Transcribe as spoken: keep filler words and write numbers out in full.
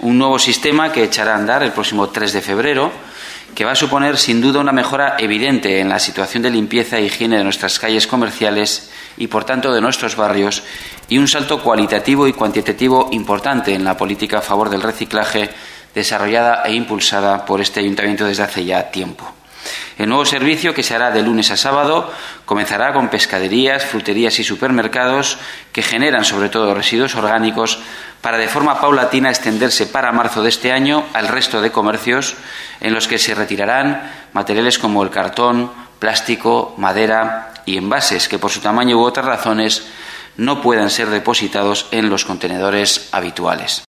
un nuevo sistema que echará a andar el próximo tres de febrero, que va a suponer sin duda una mejora evidente en la situación de limpieza e higiene de nuestras calles comerciales y, por tanto, de nuestros barrios, y un salto cualitativo y cuantitativo importante en la política a favor del reciclaje desarrollada e impulsada por este Ayuntamiento desde hace ya tiempo. El nuevo servicio, que se hará de lunes a sábado, comenzará con pescaderías, fruterías y supermercados que generan sobre todo residuos orgánicos para de forma paulatina extenderse para marzo de este año al resto de comercios en los que se retirarán materiales como el cartón, plástico, madera y envases que por su tamaño u otras razones no puedan ser depositados en los contenedores habituales.